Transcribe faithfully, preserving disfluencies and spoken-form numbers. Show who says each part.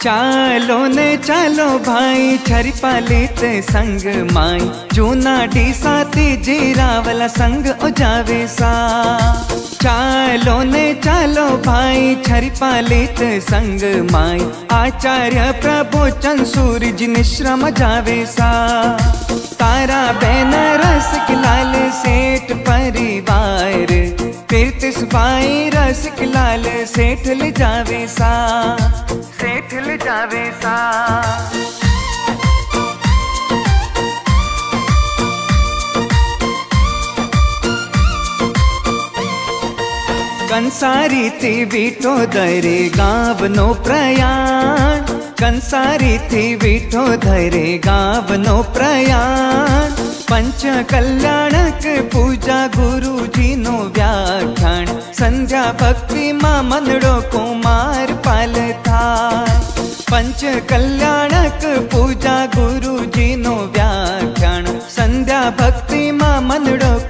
Speaker 1: चालो ने चालो भाई छरी पालित संग माई जूना डी साथी जीरावला संग उजावे सा। चालो ने चालो भाई छरी पालित संग माई आचार्य प्रभु चंसूर जी निश्रम जावे सा। तारा बहन रस लाल सेठ परिवार तीर्थ भाई रस लाल सेठ ले जावे सा, सेठ ले जावे सा। कंसारी थी बीठो धरे गाव नो प्रयाण, कंसारी थी बीठो धरे गाव नो प्रयाण। पंच कल्याणक पूजा गुरु जी नो व्याख्यान संध्या भक्ति मां मनड़ो कुमार पाल थाय। पंच कल्याणक पूजा गुरु जी नो व्याख्यान संध्या भक्ति मां मनड़ो